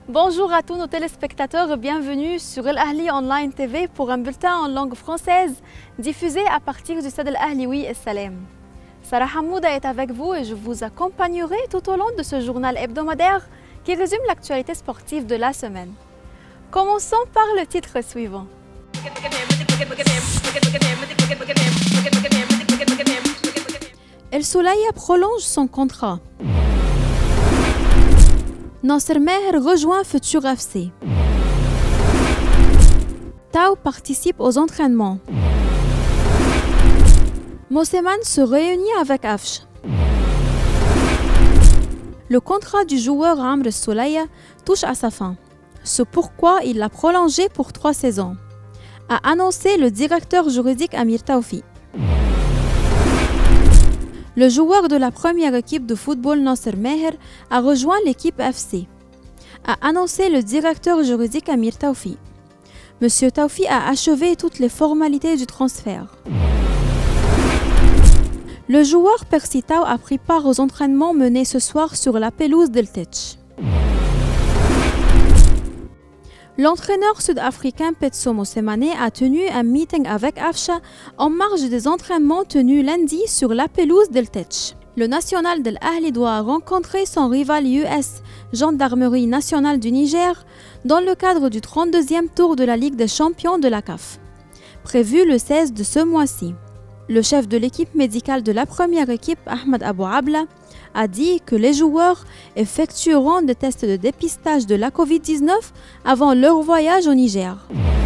Bonjour à tous nos téléspectateurs et bienvenue sur El Ahli Online TV pour un bulletin en langue française diffusé à partir du stade El Ahli Oui El Salem. Sarah Hamouda est avec vous et je vous accompagnerai tout au long de ce journal hebdomadaire qui résume l'actualité sportive de la semaine. Commençons par le titre suivant. El Soulaya prolonge son contrat. Nasser Meher rejoint Futur FC. Tao participe aux entraînements. Moseman se réunit avec Afsh. Le contrat du joueur Amr Soulaya touche à sa fin. C'est pourquoi il l'a prolongé pour 3 saisons, a annoncé le directeur juridique Amir Taoufi. Le joueur de la première équipe de football Nasser Meher a rejoint l'équipe FC, a annoncé le directeur juridique Amir Taoufi. Monsieur Taoufi a achevé toutes les formalités du transfert. Le joueur Percy Tau a pris part aux entraînements menés ce soir sur la pelouse d'El Teche. L'entraîneur sud-africain Pitso Mosemane a tenu un meeting avec Afsha en marge des entraînements tenus lundi sur la pelouse d'El Teche. Le national d'El Ahli doit rencontrer son rival US, Gendarmerie nationale du Niger, dans le cadre du 32e tour de la Ligue des champions de la CAF, prévu le 16 de ce mois-ci. Le chef de l'équipe médicale de la première équipe, Ahmed Abou Abla, a dit que les joueurs effectueront des tests de dépistage de la Covid-19 avant leur voyage au Niger.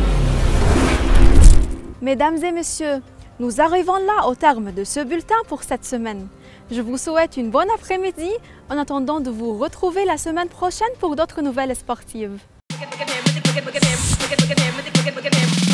Mesdames et messieurs, nous arrivons là au terme de ce bulletin pour cette semaine. Je vous souhaite une bonne après-midi en attendant de vous retrouver la semaine prochaine pour d'autres nouvelles sportives.